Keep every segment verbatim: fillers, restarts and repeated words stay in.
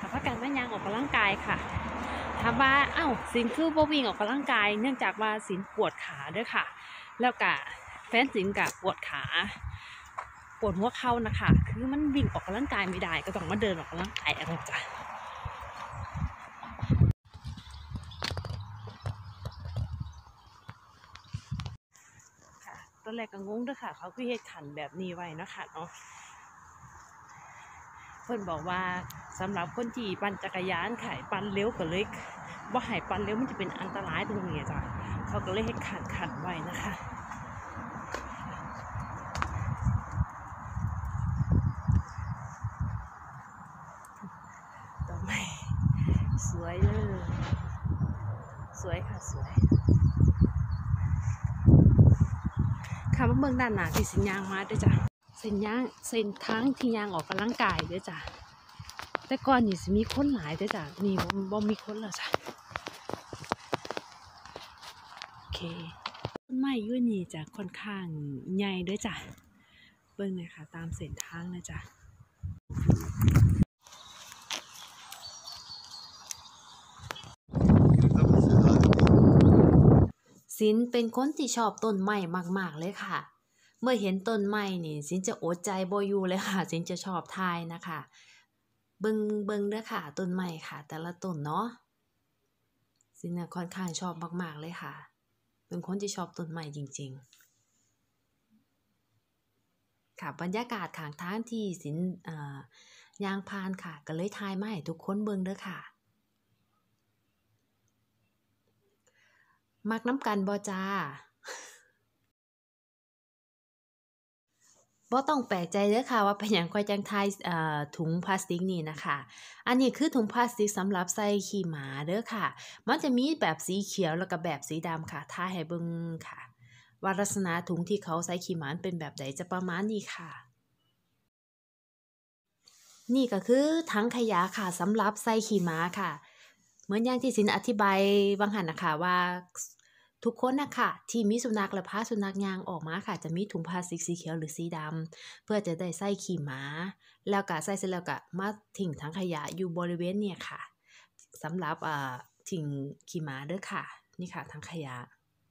กับพักการแม่ยางออกกำลังกายค่ะถามว่าอ้าวสินคือบ่วิ่งออกกำลังกายเนื่องจากว่าสินปวดขาด้วยค่ะแล้วก็แฟนสินกับปวดขาปวดหัวเข่านะคะคือมันวิ่งออกกำลังกายไม่ได้ก็ต้องมาเดินออกกำลังกายอะไรจ้ะตอนแรกก็งงด้วยค่ะเขาคือเหตุขันแบบนี้ไว้นะคะเนาะเพื่อนบอกว่าสำหรับคนที่ปั่นจักรยานค่ะปั่นเร็วก็เลยบ่ให้ปั่นเร็วมันจะเป็นอันตรายตรงนี้จ้ะเขาก็เลยให้ขันขันไว้นะคะต่อไปสวยเลยสวยค่ะสวยค่ะมาเบิ่งด้านหน้าที่สินยางมาด้วยจ้ะเส้นยางเส้นทางที่ยางออกกำลังกายด้วยจ้ะแต่ก่อนนี่สิมีคนหลายด้วยจ้ะนี่บ่บ่มีคนแล้วจ้ะโอเคต้นไม้อยู่นี่จะค่อนข้างใหญ่ด้วยจ้ะเบิ่งเลยค่ะตามเส้นทางนะจ้ะสินเป็นคนที่ชอบต้นไม้มากๆเลยค่ะเมื่อเห็นต้นไม้นี่สินจะอดใจบ่อยู่เลยค่ะสินจะชอบถ่ายนะคะเบิ่งเบิ่งเด้อค่ะต้นไม้ค่ะแต่ละต้นเนาะสินน่ะค่อนข้างชอบมากๆเลยค่ะเป็นคนที่ชอบต้นไม้จริงๆค่ะบรรยากาศข้างทางที่สินอ่ายางพานค่ะก็เลยถ่ายมาให้ทุกคนเบิ่งเด้อค่ะมักน้ำกันบ่จ้าบ่ต้องแปลกใจเด้อค่ะว่าเป็นหยังค่อยจังทายเอ่อถุงพลาสติกนี่นะคะอันนี้คือถุงพลาสติกสำหรับใส่ขี้หมาเด้อค่ะมันจะมีแบบสีเขียวแล้วก็แบบสีดำค่ะถ่ายให้เบิ่งค่ะว่าลักษณะถุงที่เขาใส่ขี้หมาเป็นแบบใดจะประมาณนี้ค่ะนี่ก็คือถังขยะค่ะสำหรับใส่ขี้หมาค่ะเหมือนอย่างที่สินอธิบายบางหันนะคะว่าทุกคนนะคะที่มีสุนัขและพาสุนัขยางออกมาค่ะจะมีถุงพลาสติกสีเขียวหรือสีดำเพื่อจะได้ใส่ขี้หมาแล้วก็ใส่เสร็จแล้วก็มาทิ้งถังขยะอยู่บริเวณเนี่ยค่ะสำหรับอ่าทิ้งขี้หมาเด้อค่ะนี่ค่ะถังขยะ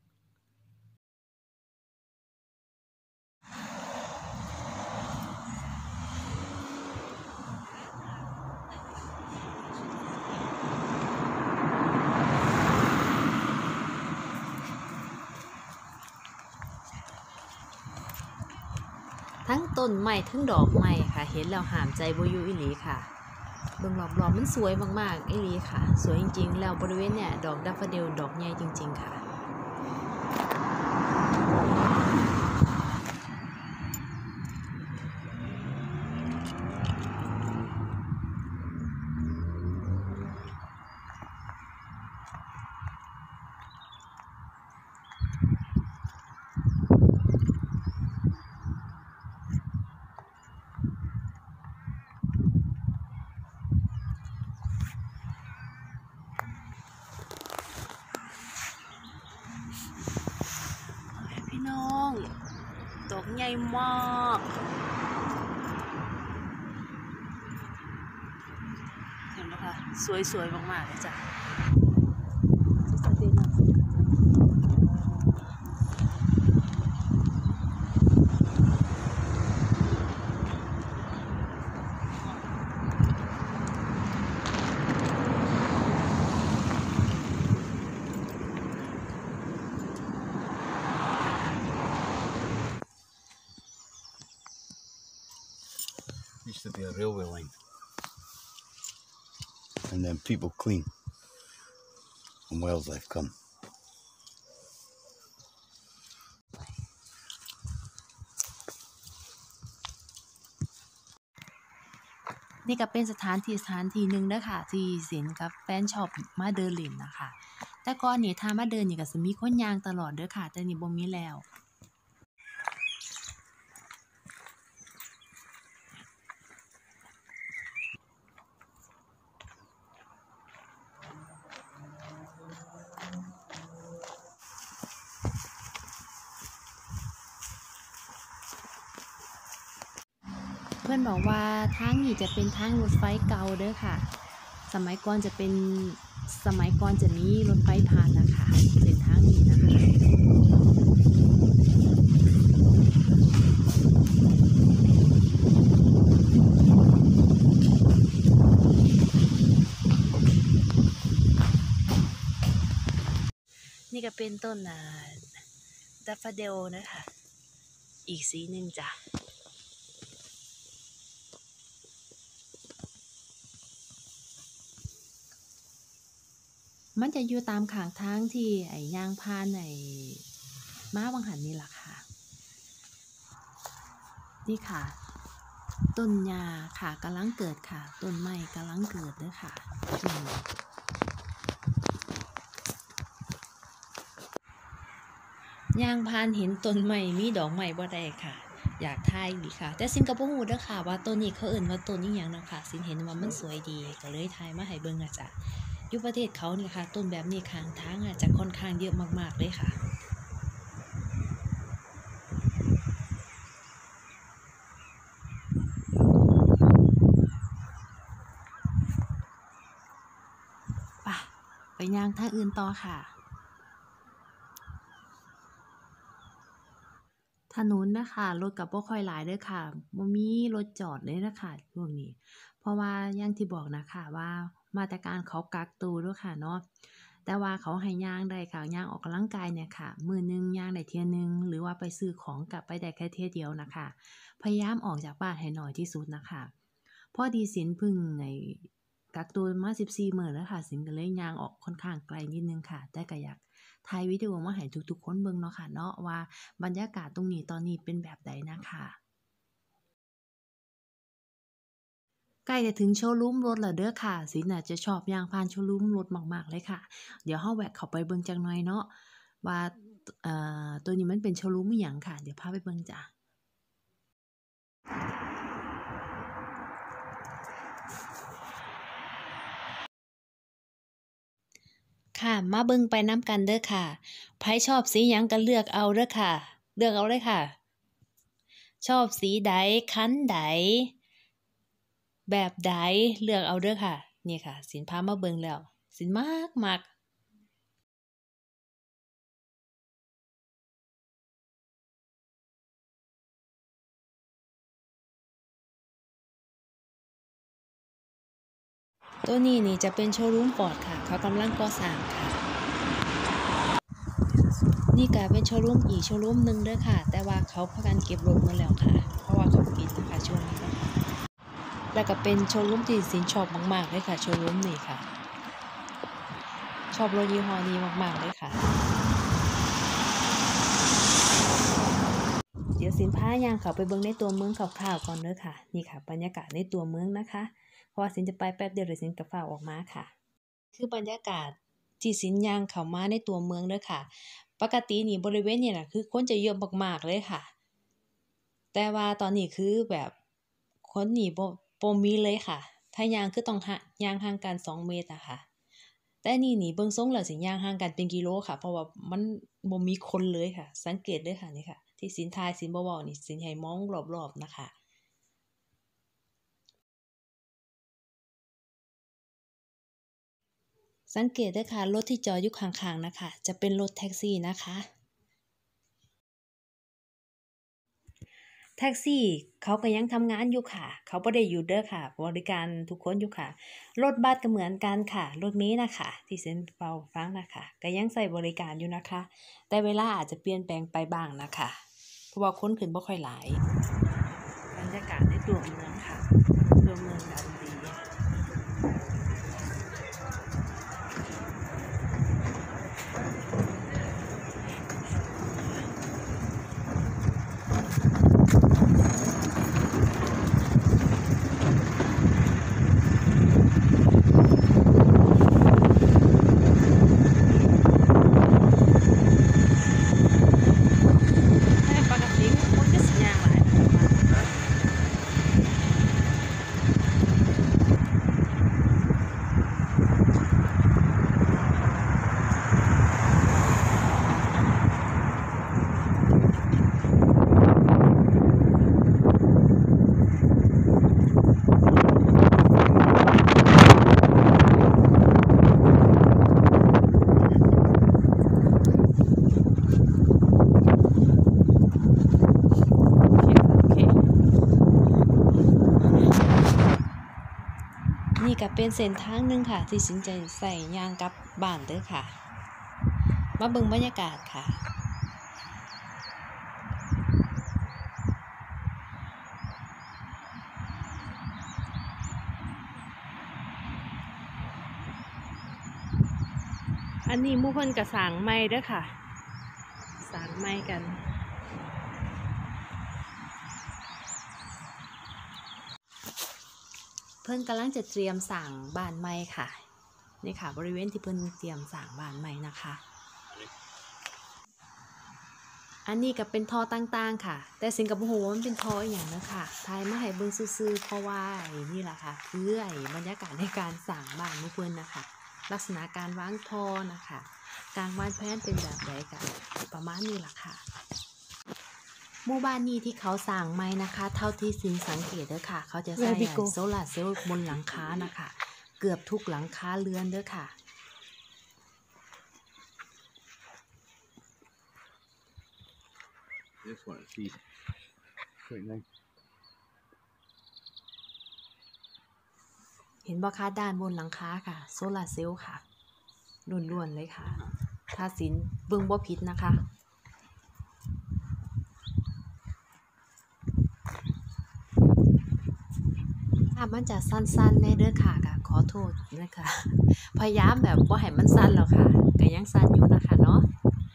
ทั้งต้นไม้ทั้งดอกไม้ค่ะเห็นแล้วห้ามใจบ่อยู่อีหลีค่ะเบิ่งรอบๆมันสวยมากๆอีหลีค่ะสวยจริงๆแล้วบริเวณเนี่ยดอกดัฟเฟอเดลดอกใหญ่จริงๆค่ะพี่น้องดอกใหญ่มากเห็นไหมคะสวยๆมากๆเลยจ้ะ Used to be a railway line, and then people clean, and wildlife come. นี่ก็เป็นสถานที่สถานที่หนึ่งเด้อค่ะที่สินกับแฟนชอบมาเดินเล่นนะคะแต่ก่อนนี่ถ้ามาเดินนี่ก็สิมีคนย่างตลอดเด้อค่ะแต่นี่บ่มีแล้วเพื่อนบอกว่าทางนี้จะเป็นทางรถไฟเก่าเด้อค่ะสมัยก่อนจะเป็นสมัยก่อนจะมีรถไฟผ่านนะคะเส้นทางนี้นะคะนี่ก็เป็นต้นดัฟฟาเดลนะคะอีกสีหนึ่งจ้ะมันจะอยู่ตามข้างทางที่ไอ้ย่างพานไอ้ม้าวังหันนี่แหละค่ะนี่ค่ะต้นยาค่ะกำลังเกิดค่ะต้นไม้กำลังเกิดด้วยค่ะย่างพานเห็นต้นไม้มีดอกไม้บ่ได้ค่ะอยากถ่ายดีค่ะแต่สินก็บ่ฮู้เด้อค่ะว่าต้นนี้เขาเอิ้นว่าต้นอีหยังเนาะค่ะสินเห็นว่ามันสวยดีก็เลยถ่ายมาให้เบิ่งนะจ๊ะอยู่ประเทศเขานี่ค่ะต้นแบบนี้ข้างทางอาจจะค่อนข้างเยอะมากๆเลยค่ะป่ะไปย่างทางอื่นต่อค่ะถนนนะคะรถก็บ่ค่อยหลายเด้อค่ะบ่มีรถจอดเลยนะคะช่วงนี้เพราะว่าอย่างที่บอกนะคะว่ามาตรการเขากักตัวด้วยค่ะเนาะแต่ว่าเขาให้ย่างได้ค่ะย่างออกกำลังกายเนี่ยค่ะมื้อนึงย่างได้เที่ยนึงหรือว่าไปซื้อของกลับไปได้แค่เที่ยเดียวนะคะพยายามออกจากบ้านให้น้อยที่สุดนะคะพอดีสินพึ่งในกักตัวมาสิบสี่มื้อแล้วค่ะสินก็เลยย่างออกค่อนข้างไกลนิดนึงค่ะแต่ก็อยากถ่ายวิดีโอมาให้ทุกๆคนเบิ่งเนาะค่ะเนาะว่าบรรยากาศตรงนี้ตอนนี้เป็นแบบใดนะคะใกล้จะถึงโชว์รูมรถแล้วเด้อค่ะสินน่ะจะชอบย่างผ่านโชว์รูมรถมากๆเลยค่ะเดี๋ยวเฮาแวะเข้าไปเบิ่งจักหน่อยเนาะว่าเอ่อตัวนี้มันเป็นโชว์รูมอีหยังค่ะเดี๋ยวพาไปเบิ่งจ้ะค่ะมาเบิ่งไปน้ำกันเด้อค่ะไผชอบสีหยังก็เลือกเอาเด้อค่ะเลือกเอาเลยค่ะชอบสีใดคันใดแบบใดเลือกเอาเด้อค่ะนี่ค่ะสินพามาเบิ่งแล้วสินมากมักตัวนี้นี่จะเป็นโชว์รูมฟอร์ดค่ะเขากำลังก่อสร้างค่ะนี่ก็เป็นโชว์รูมอีกโชว์รูมหนึ่งเด้อค่ะแต่ว่าเขาพากันเก็บรถหมดแล้วค่ะเพราะว่าเขาปิดนะคะช่วงนี้นะคะแล้วก็เป็นโชว์รูมที่สินชอบมากๆเลยค่ะโชว์รูมนี้ค่ะชอบรถยี่ห้อนี้มากๆเลยค่ะเดี๋ยวสินพาย่างเขาไปเบิ่งในตัวเมืองคร่าวๆก่อนเด้อค่ะนี่ค่ะบรรยากาศในตัวเมืองนะคะเพราะว่าสินจะไปแป๊บเดียวเดี๋ยวสินก็ฟ้าวออกมาค่ะคือบรรยากาศที่สินย่างเข้ามาในตัวเมืองเด้อค่ะปกตินี่บริเวณนี้น่ะคือคนจะเยอะมากๆเลยค่ะแต่ว่าตอนนี้คือแบบคนนี่บ่บ่มีเลยค่ะถ้าย่างคือต้องย่างห่างกันสองเมตรอะค่ะแต่นี่นี่เบิ่งทรงแล้วสิย่างห่างกันเป็นกิโลค่ะเพราะว่ามันบ่มีคนเลยค่ะสังเกตเด้อค่ะนี่ค่ะที่สินถ่ายสินบ่เว้านี่สินให้มองรอบๆนะคะสังเกตเด้อค่ะรถที่จอดอยู่ข้างๆนะคะจะเป็นรถแท็กซี่นะคะแท็กซี่เขาก็ยังทำงานอยู่ค่ะเขาบ่ได้หยุดเด้อค่ะบริการทุกคนอยู่ค่ะรถบัสก็เหมือนกันค่ะรถเมล์นะคะที่สินเว้าฟังนะคะก็ยังใช้บริการอยู่นะคะแต่เวลาอาจจะเปลี่ยนแปลงไปบ้างนะคะเพราะว่าคนขึ้นบ่ค่อยหลายบรรยากาศในตัวเมืองค่ะตัวเมืองดันดีนี่ก็เป็นเส้นทางหนึ่งค่ะที่สินใจใส่ยางกลับบ้านเด้อค่ะมาเบิ่งบรรยากาศค่ะอันนี้หมู่เพิ่นก็สร้างใหม่เด้อค่ะสร้างใหม่กันเพิ่นกำลังจะเตรียมสร้างบ้านใหม่ค่ะนี่ค่ะบริเวณที่เพิ่นเตรียมสร้างบ้านใหม่นะคะอันนี้ก็เป็นท่อต่างๆค่ะแต่สิงคโปร์มันเป็นท่ออย่างนะคะทายมาให้เบิ่งซื่อๆเพราะว่านี่แหละค่ะคือไอ้บรรยากาศในการสร้างบ้านหมู่เพิ่นนะคะลักษณะการวางท่อนะคะการวางแผนเป็นแบบใดกันประมาณนี้ล่ะค่ะหมู่บ้านนี้ที่เขาสร้างใหม่นะคะเท่าที่สินสังเกตเด้อค่ะเขาจะใส่โซลาร์เซลล์บนหลังคานะคะเกือบทุกหลังคาเรือนเด้อค่ะ This one, see, right now. เห็นบ่คะด้านบนหลังคาค่ะโซลาร์เซลล์ค่ะล้วนๆเลยค่ะถ้าสินเบิ่งบ่ผิดนะคะถ้ามันจะสั้นๆแน่เด้อค่ะก็ขอโทษนะคะพยายามแบบบ่ให้มันสั้นแล้วค่ะก็ยังสั้นอยู่นะคะเนาะ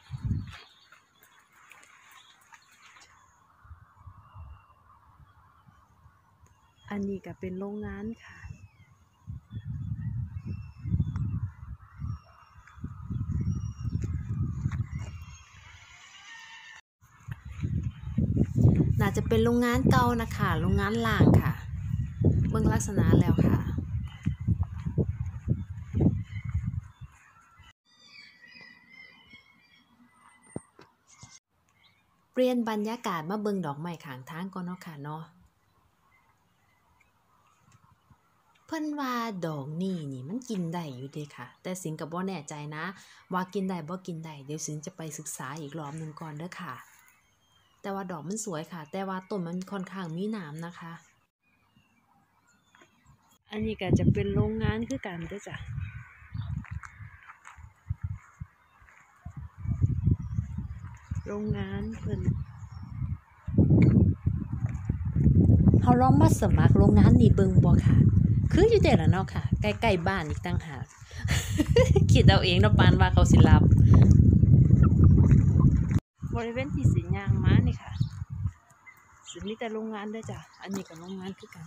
อันนี้ก็เป็นโรงงานค่ะน่าจะเป็นโรงงานเก่านะคะโรงงานล่างค่ะเบิ่งลักษณะแล้วค่ะเปลี่ยนบรรยากาศมาเบิ่งดอกไม้ข้างทางก่อนเนาะค่ะเนาะเพิ่นว่าดอกนี้นี่มันกินได้อยู่เด้ค่ะแต่สิงก็บ่แน่ใจนะว่ากินได้บ่กินได้เดี๋ยวสิงจะไปศึกษาอีกรอบนึงก่อนเด้อค่ะแต่ว่าดอกมันสวยค่ะแต่ว่าต้นมันค่อนข้างมีหนามนะคะอันนี้ก็จะเป็นโรงงานคือกันเด้อจ้ะโรงงานเพิ่นเฮาลองมาสมัครโรงงานนี่เบิ่งบ่ค่ะคืออยู่แต่ละเนาะค่ะใกล้ๆบ้านอีกต่างหาก คิดเอาเองเนาะปานว่าเขาสิรับบริเวณที่สินยางมานี่ค่ะสิมีแต่โรงงานเด้อจ้ะอันนี้ก็โรงงานคือกัน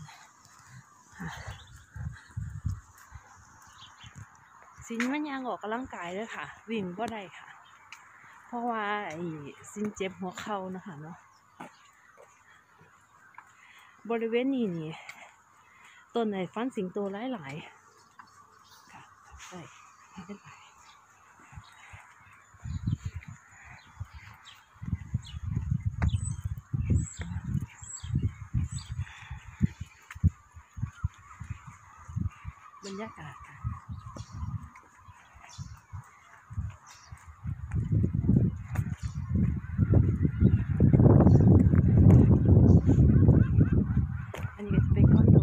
สินมันยางออกกำลังกายเด้อค่ะวิ่งบ่ได้ค่ะเพราะว่าไอ้สินเจ็บหัวเข่านะคะเนาะบริเวณนี้นี่ต้นไอ้ฟันสิงโตหลายๆค่ะใช่ไม่เป็นไรบรรยากาศค่ะอันนี้ก็จะเป็นคอนโด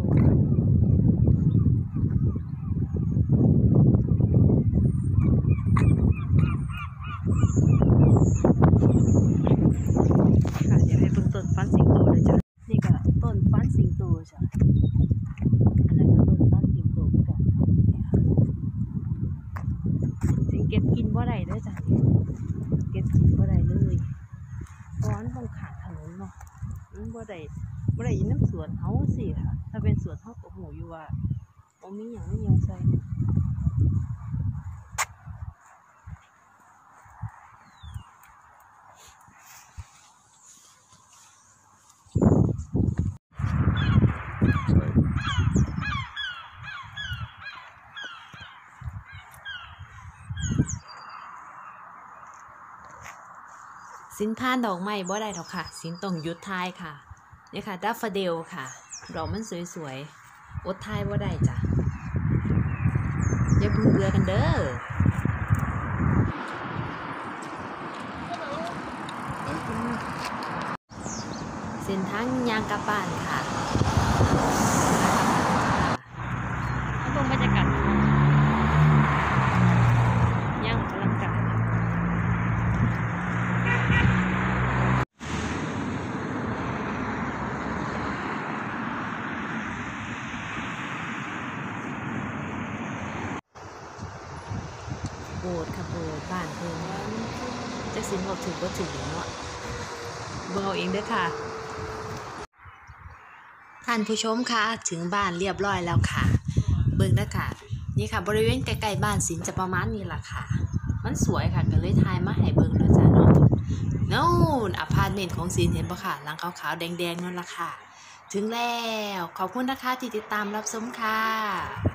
ค่ะเดี๋ยวให้เบิ่งต้นฟันสิงโตเลยจ้ะนี่ก็ต้นฟันสิงโตจ้ะอันนั้นก็ต้นฟันสิงโตเหมือนกันสิงเก็บกินบ่ได้เด้อจ้ะเก็บกินบ่ได้เลยเพราะมันต้องข้างถนนเนาะมันบ่ได้บ่ได้อยู่น้ำสวนเฮาสิค่ะถ้าเป็นสวนเฮาก็หูอยู่ว่าบ่มีหยังมีหยังใส่สินพานดอกไม้บ่ได้หรอกค่ะสินต้องหยุดทายค่ะนี่ค่ะดัฟเฟอเดลค่ะดอกมันสวยๆอดทายบ่ได้จ้ะอย่าเพิ่งเบื่อกันเด้อเส้นทางยางกลับบ้านค่ะอันเบิ่งบรรยากาศย่างอลังการโบสถ์ค่ะโบสถ์บ้านเพิ่นจักสินบอกถึงบ่ถึงเนาะเบิ่งเอาเองเด้อค่ะท่านผู้ชมคะถึงบ้านเรียบร้อยแล้วค่ะเบิ่งนะค่ะนี่ค่ะบริเวณใกล้ๆบ้านสินจะประมาณนี้ล่ะค่ะมันสวยค่ะก็เลยถ่ายมาให้เบิ่งแล้วจ้ะเนาะนู่นอพาร์ตเมนต์ของสินเห็นบ่ค่ะหลังขาวๆแดงๆนั่นล่ะค่ะถึงแล้วขอบคุณนะคะที่ติดตามรับชมค่ะ